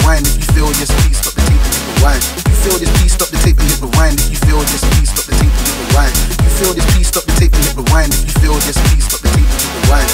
rewind. If you feel this, please stop the tape and hit rewind. You feel this, please stop the tape and hit rewind. If you feel this, please stop the tape and hit rewind. You feel this, please stop the tape and hit rewind. If you feel this, please stop the tape and hit rewind.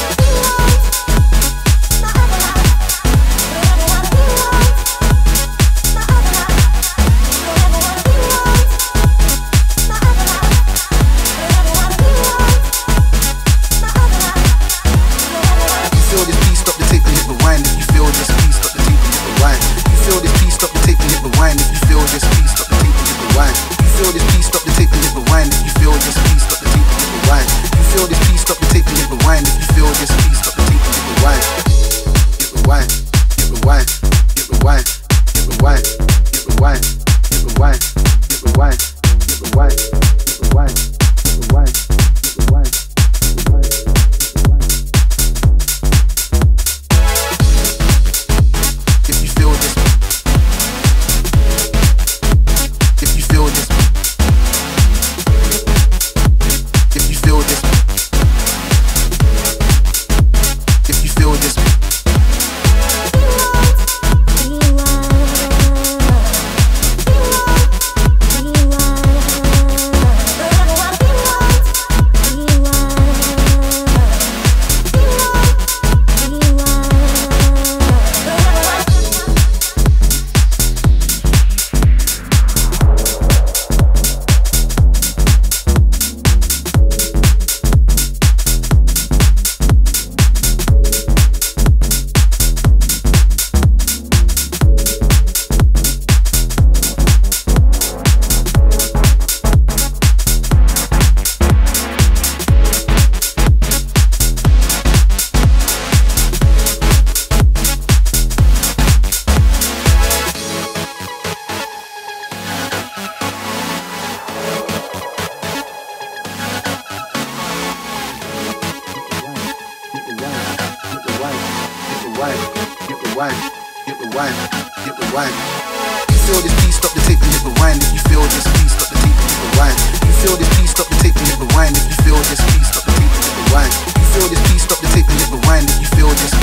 If you feel this, please stop the tape and hit rewind. You feel this, please stop the tape and hit rewind. If you feel this,